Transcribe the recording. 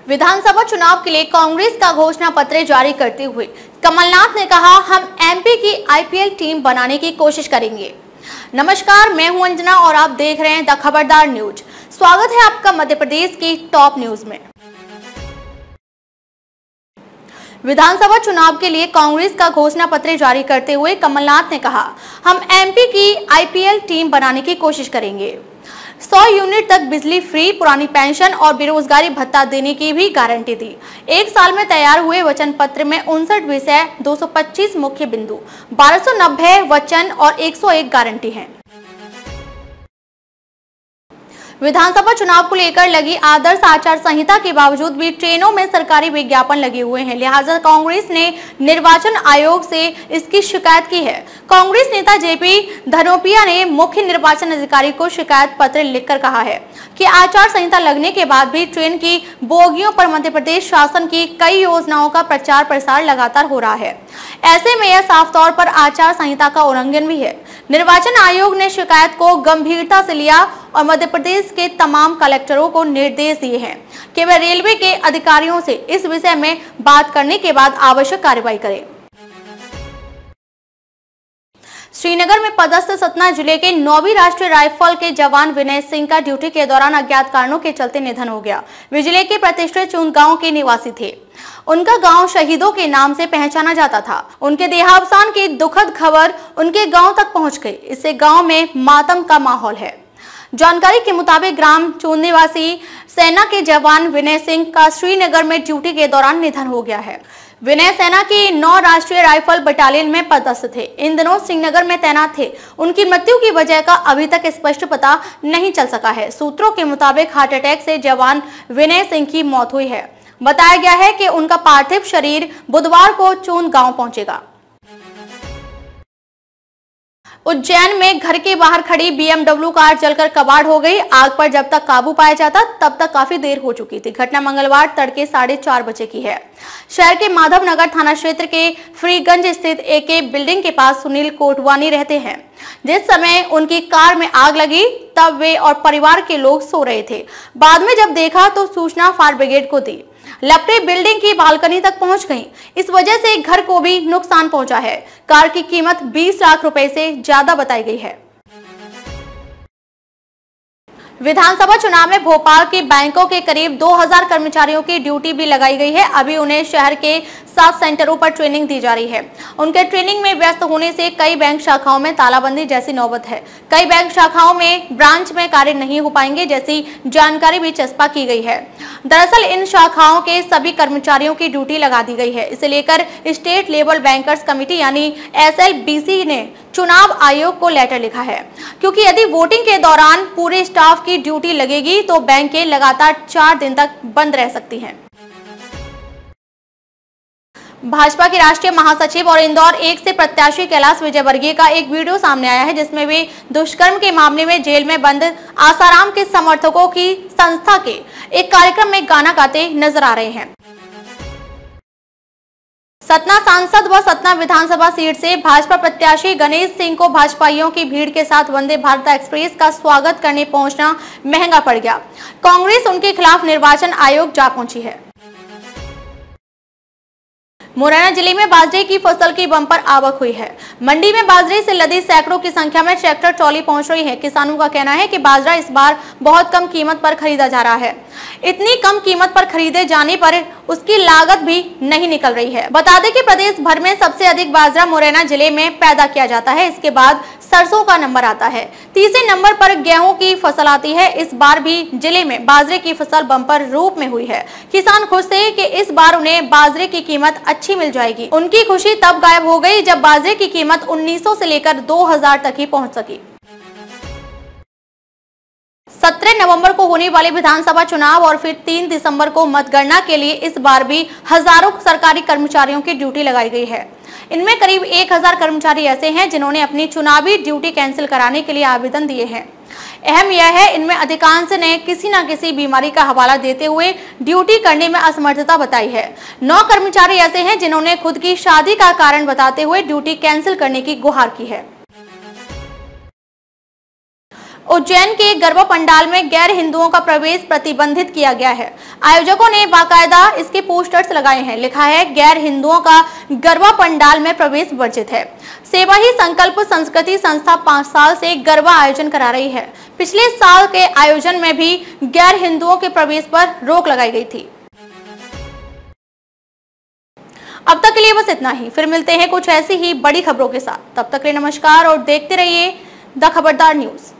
विधानसभा चुनाव के लिए कांग्रेस का घोषणा पत्र जारी करते हुए कमलनाथ ने कहा, हम एमपी की आईपीएल टीम बनाने की कोशिश करेंगे। नमस्कार, मैं हूं अंजना और आप देख रहे हैं द खबरदार न्यूज। स्वागत है आपका मध्य प्रदेश की टॉप न्यूज में। विधानसभा चुनाव के लिए कांग्रेस का घोषणा पत्र जारी करते हुए कमलनाथ ने कहा, हम एमपी की आईपीएल टीम बनाने की कोशिश करेंगे। 100 यूनिट तक बिजली फ्री, पुरानी पेंशन और बेरोजगारी भत्ता देने की भी गारंटी दी। एक साल में तैयार हुए वचन पत्र में 59 विषय, 225 मुख्य बिंदु, 1290 वचन और 101 गारंटी हैं। विधानसभा चुनाव को लेकर लगी आदर्श आचार संहिता के बावजूद भी ट्रेनों में सरकारी विज्ञापन लगे हुए हैं, लिहाजा कांग्रेस ने निर्वाचन आयोग से इसकी शिकायत की है। कांग्रेस नेता जेपी धनोपिया ने मुख्य निर्वाचन अधिकारी को शिकायत पत्र लिखकर कहा है कि आचार संहिता लगने के बाद भी ट्रेन की बोगियों पर मध्य प्रदेश शासन की कई योजनाओं का प्रचार प्रसार लगातार हो रहा है। ऐसे में यह साफ तौर पर आचार संहिता का उल्लंघन भी है। निर्वाचन आयोग ने शिकायत को गंभीरता से लिया और मध्य प्रदेश के तमाम कलेक्टरों को निर्देश दिए हैं कि वे रेलवे के अधिकारियों से इस विषय में बात करने के बाद आवश्यक कार्रवाई करें। श्रीनगर में पदस्थ सतना जिले के 9वीं राष्ट्रीय राइफल के जवान विनय सिंह का ड्यूटी के दौरान अज्ञात कारणों के चलते निधन हो गया। वे जिले के प्रतिष्ठित चून गांव के निवासी थे। उनका गांव शहीदों के नाम से पहचाना जाता था। उनके देहावसान की दुखद खबर उनके गांव तक पहुंच गई। इससे गांव में मातम का माहौल है। जानकारी के मुताबिक ग्राम चून निवासी सेना के जवान विनय सिंह का श्रीनगर में ड्यूटी के दौरान निधन हो गया है। विनय सेना की 9 राष्ट्रीय राइफल बटालियन में पदस्थ थे। इन दिनों श्रीनगर में तैनात थे। उनकी मृत्यु की वजह का अभी तक स्पष्ट पता नहीं चल सका है। सूत्रों के मुताबिक हार्ट अटैक से जवान विनय सिंह की मौत हुई है। बताया गया है कि उनका पार्थिव शरीर बुधवार को चून गांव पहुंचेगा। उज्जैन में घर के बाहर खड़ी BMW कार जलकर कबाड़ हो गई। आग पर जब तक काबू पाया जाता तब तक काफी देर हो चुकी थी। घटना मंगलवार तड़के 4:30 बजे की है। शहर के माधव नगर थाना क्षेत्र के फ्रीगंज स्थित AK बिल्डिंग के पास सुनील कोटवानी रहते हैं। जिस समय उनकी कार में आग लगी तब वे और परिवार के लोग सो रहे थे। बाद में जब देखा तो सूचना फायर ब्रिगेड को दी। लपटें बिल्डिंग की बालकनी तक पहुंच गईं। इस वजह से घर को भी नुकसान पहुंचा है। कार की कीमत 20 लाख रुपए से ज्यादा बताई गई है। विधानसभा चुनाव में भोपाल के बैंकों के करीब 2000 कर्मचारियों की ड्यूटी भी लगाई गई है। अभी उन्हें शहर के 7 सेंटरों पर ट्रेनिंग दी जा रही है। उनके ट्रेनिंग में व्यस्त होने से कई बैंक शाखाओं में तालाबंदी जैसी नौबत है। कई बैंक शाखाओं में ब्रांच में कार्य नहीं हो पाएंगे जैसी जानकारी भी चस्पा की गई है। दरअसल इन शाखाओं के सभी कर्मचारियों की ड्यूटी लगा दी गई है। इसे लेकर स्टेट लेवल बैंकर्स कमेटी यानी SLBC ने चुनाव आयोग को लेटर लिखा है, क्योंकि यदि वोटिंग के दौरान पूरे स्टाफ की ड्यूटी लगेगी तो बैंकें लगातार 4 दिन तक बंद रह सकती हैं। भाजपा के राष्ट्रीय महासचिव और इंदौर 1 से प्रत्याशी कैलाश विजयवर्गीय का एक वीडियो सामने आया है, जिसमें वे दुष्कर्म के मामले में जेल में बंद आसाराम के समर्थकों की संस्था के एक कार्यक्रम में गाना गाते नजर आ रहे हैं। सतना सांसद व सतना विधानसभा सीट से भाजपा प्रत्याशी गणेश सिंह को भाजपाइयों की भीड़ के साथ वंदे भारत एक्सप्रेस का स्वागत करने पहुंचना महंगा पड़ गया। कांग्रेस उनके खिलाफ निर्वाचन आयोग जा पहुंची है। मुरैना जिले में बाजरे की फसल की बम्पर आवक हुई है। मंडी में बाजरे से लदी सैकड़ों की संख्या में ट्रैक्टर ट्रॉली पहुंच रही है। किसानों का कहना है कि बाजरा इस बार बहुत कम कीमत पर खरीदा जा रहा है। इतनी कम कीमत पर खरीदे जाने पर उसकी लागत भी नहीं निकल रही है। बता दें कि प्रदेश भर में सबसे अधिक बाजरा मुरैना जिले में पैदा किया जाता है। इसके बाद सरसों का नंबर आता है। तीसरे नंबर पर गेहूं की फसल आती है। इस बार भी जिले में बाजरे की फसल बम्पर रूप में हुई है। किसान खुश थे कि इस बार उन्हें बाजरे की कीमत अच्छी मिल जाएगी। उनकी खुशी तब गायब हो गई जब बाजरे की कीमत 1900 से लेकर 2000 तक ही पहुंच सकी। 17 नवंबर को होने वाले विधानसभा चुनाव और फिर 3 दिसंबर को मतगणना के लिए इस बार भी हजारों सरकारी कर्मचारियों की ड्यूटी लगाई गई है। इनमें करीब 1000 कर्मचारी ऐसे हैं जिन्होंने अपनी चुनावी ड्यूटी कैंसिल कराने के लिए आवेदन दिए हैं। अहम यह है, इनमें अधिकांश ने किसी न किसी बीमारी का हवाला देते हुए ड्यूटी करने में असमर्थता बताई है। 9 कर्मचारी ऐसे हैं जिन्होंने खुद की शादी का कारण बताते हुए ड्यूटी कैंसिल करने की गुहार की है। उज्जैन के गरबा पंडाल में गैर हिंदुओं का प्रवेश प्रतिबंधित किया गया है। आयोजकों ने बाकायदा इसके पोस्टर्स लगाए हैं। लिखा है, गैर हिंदुओं का गरबा पंडाल में प्रवेश वर्जित है। सेवा ही संकल्प संस्कृति संस्था 5 साल से गरबा आयोजन करा रही है। पिछले साल के आयोजन में भी गैर हिंदुओं के प्रवेश पर रोक लगाई गई थी। अब तक के लिए बस इतना ही। फिर मिलते हैं कुछ ऐसी ही बड़ी खबरों के साथ। तब तक के लिए नमस्कार और देखते रहिए द खबरदार न्यूज।